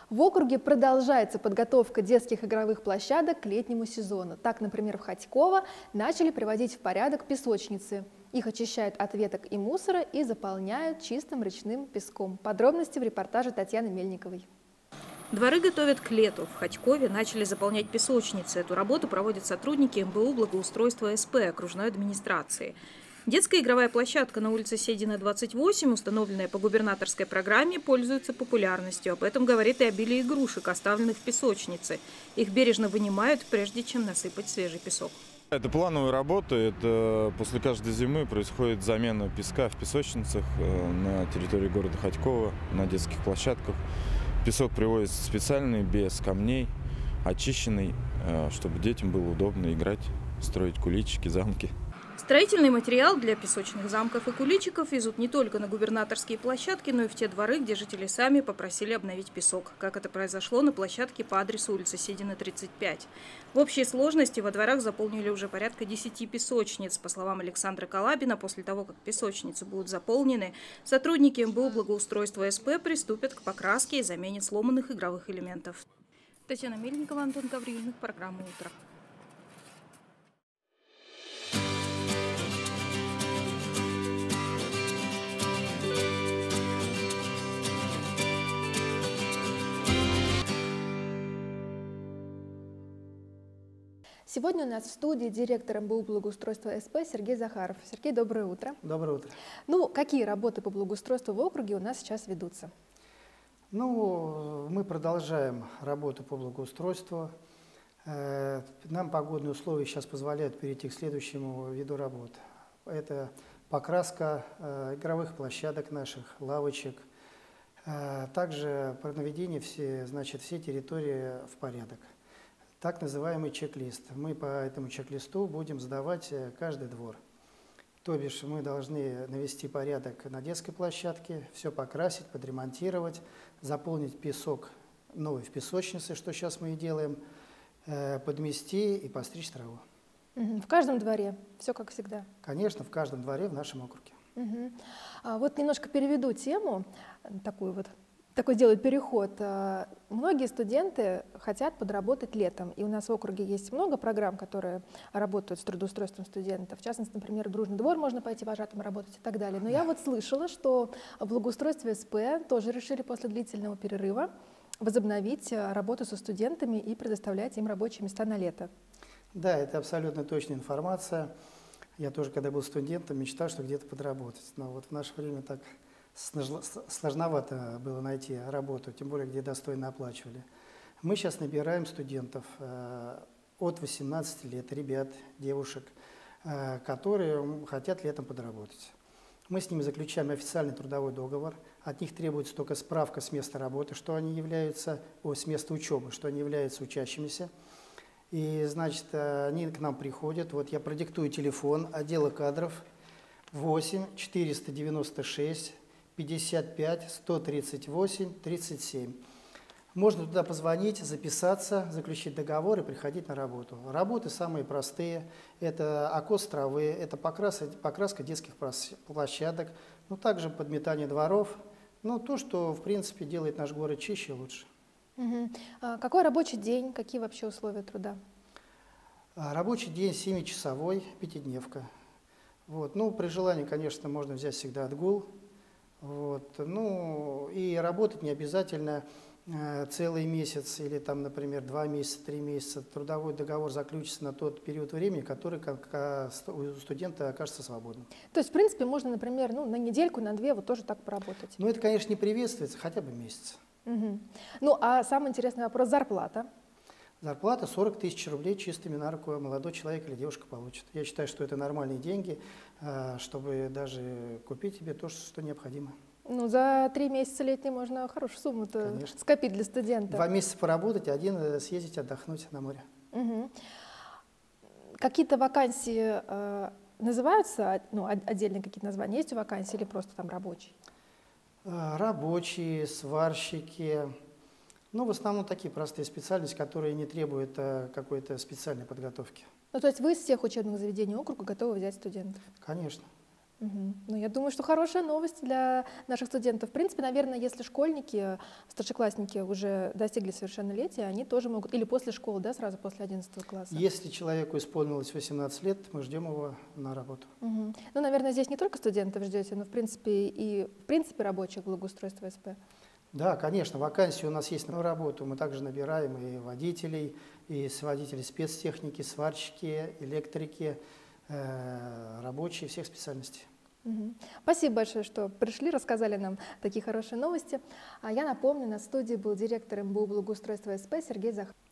В округе продолжается подготовка детских игровых площадок к летнему сезону. Так, например, в Хотьково начали приводить в порядок песочницы. Их очищают от веток и мусора и заполняют чистым речным песком. Подробности в репортаже Татьяны Мельниковой. Дворы готовят к лету. В Хотькове начали заполнять песочницы. Эту работу проводят сотрудники МБУ благоустройства СП окружной администрации. Детская игровая площадка на улице Седина, 28, установленная по губернаторской программе, пользуется популярностью. Об этом говорит и обилие игрушек, оставленных в песочнице. Их бережно вынимают, прежде чем насыпать свежий песок. Это плановая работа. Это после каждой зимы происходит замена песка в песочницах на территории города Хотькова, на детских площадках. Песок привозится специальный, без камней, очищенный, чтобы детям было удобно играть, строить куличики, замки. Строительный материал для песочных замков и куличиков везут не только на губернаторские площадки, но и в те дворы, где жители сами попросили обновить песок, как это произошло на площадке по адресу улицы Седина, 35. В общей сложности во дворах заполнили уже порядка 10 песочниц. По словам Александра Калабина, после того, как песочницы будут заполнены, сотрудники МБУ благоустройства СП приступят к покраске и замене сломанных игровых элементов. Татьяна Мельникова, Антон Гаврилов, программа «Утро». Сегодня у нас в студии директор МБУ благоустройства СП Сергей Захаров. Сергей, доброе утро. Доброе утро. Ну, какие работы по благоустройству в округе у нас сейчас ведутся? Ну, мы продолжаем работу по благоустройству. Нам погодные условия сейчас позволяют перейти к следующему виду работ. Это покраска игровых площадок наших, лавочек. Также наведение всей территории в порядок. Так называемый чек-лист. Мы по этому чек-листу будем сдавать каждый двор. То бишь мы должны навести порядок на детской площадке, все покрасить, подремонтировать, заполнить песок новый в песочнице, что сейчас мы и делаем, подмести и постричь траву. В каждом дворе, все как всегда? Конечно, в каждом дворе в нашем округе. Вот немножко переведу тему, такой делают переход. Многие студенты хотят подработать летом, и у нас в округе есть много программ, которые работают с трудоустройством студентов. В частности, например, в Дружный двор можно пойти вожатым работать и так далее. Но я вот слышала, что в благоустройстве СП тоже решили после длительного перерыва возобновить работу со студентами и предоставлять им рабочие места на лето. Да, это абсолютно точная информация. Я тоже, когда был студентом, мечтал, что где-то подработать. Но вот в наше время так сложновато было найти работу, тем более, где достойно оплачивали. Мы сейчас набираем студентов от 18 лет, ребят, девушек, которые хотят летом подработать. Мы с ними заключаем официальный трудовой договор. От них требуется только справка с места работы, что они являются, с места учебы, что они являются учащимися. И, значит, они к нам приходят. Вот я продиктую телефон отдела кадров 8 496 55 138 37. Можно туда позвонить, записаться, заключить договор и приходить на работу. Работы самые простые. Это окос травы, это покраска детских площадок, ну, также подметание дворов. Ну, то, что, в принципе, делает наш город чище и лучше. Какой рабочий день, какие вообще условия труда? Рабочий день 7-часовой, пятидневка. Вот. Ну, при желании, конечно, можно взять всегда отгул. Вот. Ну, и работать не обязательно целый месяц или, там, например, 2 месяца, 3 месяца. Трудовой договор заключится на тот период времени, который у студента окажется свободным. То есть, в принципе, можно, например, на недельку, на 2 вот тоже так поработать? Ну, это, конечно, не приветствуется, хотя бы месяц. Ну, а самый интересный вопрос – зарплата. Зарплата 40 тысяч рублей чистыми на руку молодой человек или девушка получит. Я считаю, что это нормальные деньги, чтобы даже купить себе то, что необходимо. Ну, за 3 месяца летние можно хорошую сумму-то скопить для студента. 2 месяца поработать, 1 съездить отдохнуть на море. Какие-то вакансии называются, отдельные какие-то названия есть у вакансий или просто там рабочие? Рабочие, сварщики. Ну, в основном такие простые специальности, которые не требуют какой-то специальной подготовки. Ну, то есть вы из всех учебных заведений округа готовы взять студентов? Конечно. Ну, я думаю, что хорошая новость для наших студентов. В принципе, наверное, если школьники, старшеклассники уже достигли совершеннолетия, они тоже могут, или после школы, да, сразу после 11 класса. Если человеку исполнилось 18 лет, мы ждем его на работу. Ну, наверное, здесь не только студентов ждете, но, в принципе, рабочих благоустройства СП. Да, конечно, вакансии у нас есть на работу. Мы также набираем и водителей спецтехники, сварщики, электрики, рабочие всех специальностей. Спасибо большое, что пришли, рассказали нам такие хорошие новости. А я напомню, на студии был директор МБУ благоустройства СП Сергей Захаров.